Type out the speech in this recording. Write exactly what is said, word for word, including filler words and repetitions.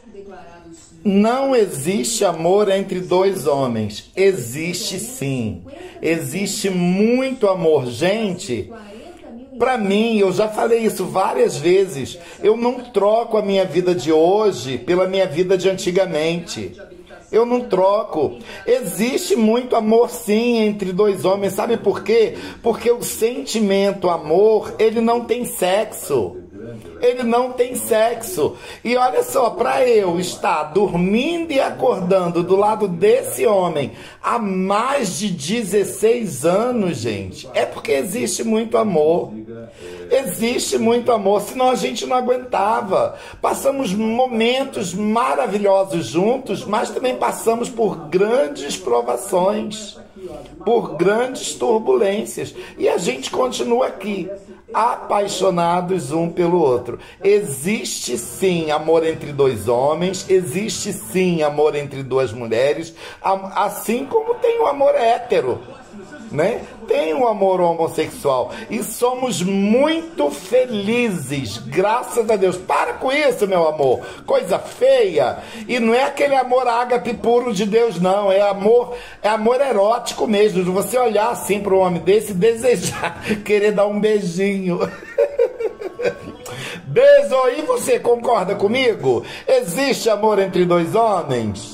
Não existe amor entre dois homens. Existe sim. Existe muito amor. Gente, pra mim, eu já falei isso várias vezes, eu não troco a minha vida de hoje pela minha vida de antigamente. Eu não troco. Existe muito amor sim entre dois homens. Sabe por quê? Porque o sentimento amor, ele não tem sexo. Ele não tem sexo. E olha só, para eu estar dormindo e acordando do lado desse homem há mais de dezesseis anos, gente, é porque existe muito amor. Existe muito amor, senão a gente não aguentava. Passamos momentos maravilhosos juntos, mas também passamos por grandes provações, por grandes turbulências. E a gente continua aqui, apaixonados um pelo outro. Existe sim amor entre dois homens, existe sim amor entre duas mulheres, assim como tem o amor hétero, né? Tem o amor homossexual e somos muito felizes, graças a Deus. Para com isso, meu amor, coisa feia. E não é aquele amor ágape puro de Deus, não. É amor, é amor erótico mesmo, de você olhar assim para um homem desse e desejar, querer dar um beijinho. Beijo. E você concorda comigo? Existe amor entre dois homens?